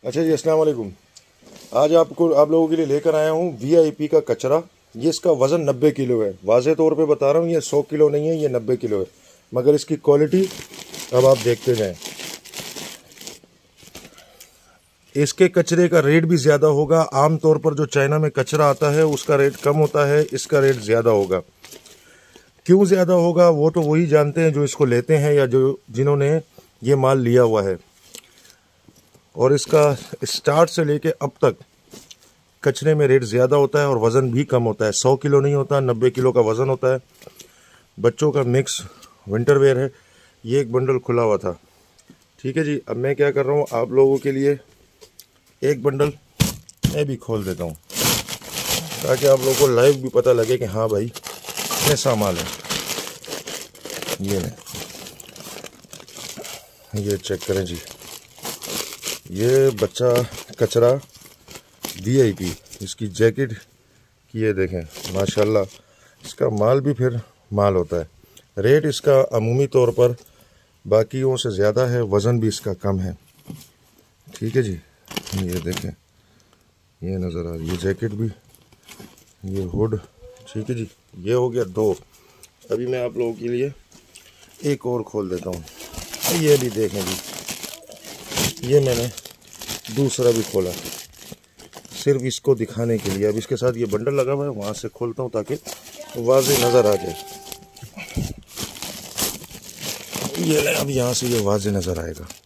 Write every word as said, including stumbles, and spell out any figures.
अच्छा जी, अस्सलाम वालेकुम। आज आपको आप लोगों के लिए लेकर आया हूँ वीआईपी का कचरा। ये इसका वज़न नब्बे किलो है। वाज़े तौर पे बता रहा हूँ, ये सौ किलो नहीं है, ये नब्बे किलो है। मगर इसकी क्वालिटी अब आप देखते जाएं। इसके कचरे का रेट भी ज़्यादा होगा। आम तौर पर जो चाइना में कचरा आता है उसका रेट कम होता है, इसका रेट ज़्यादा होगा। क्यों ज़्यादा होगा वो तो वही जानते हैं जो इसको लेते हैं या जो जिन्होंने ये माल लिया हुआ है। और इसका स्टार्ट से लेके अब तक कचरे में रेट ज़्यादा होता है और वज़न भी कम होता है। सौ किलो नहीं होता, नब्बे किलो का वज़न होता है। बच्चों का मिक्स विंटर वेयर है। ये एक बंडल खुला हुआ था, ठीक है जी। अब मैं क्या कर रहा हूँ, आप लोगों के लिए एक बंडल मैं भी खोल देता हूँ ताकि आप लोगों को लाइव भी पता लगे कि हाँ भाई कैसा माल है। ये नहीं, ये चेक करें जी, ये बच्चा कचरा वीआईपी, इसकी जैकेट की ये देखें, माशाल्लाह इसका माल भी फिर माल होता है। रेट इसका अमूमी तौर पर बाकियों से ज़्यादा है, वज़न भी इसका कम है, ठीक है जी। ये देखें, ये नज़र आ रही है जैकेट भी, ये हुड, ठीक है जी। ये हो गया दो। अभी मैं आप लोगों के लिए एक और खोल देता हूँ। ये भी देखें जी, ये मैंने दूसरा भी खोला सिर्फ इसको दिखाने के लिए। अब इसके साथ ये बंडल लगा हुआ है, वहाँ से खोलता हूँ ताकि वाज़े नज़र आ जाए। ये अब यहाँ से ये वाज़े नज़र आएगा।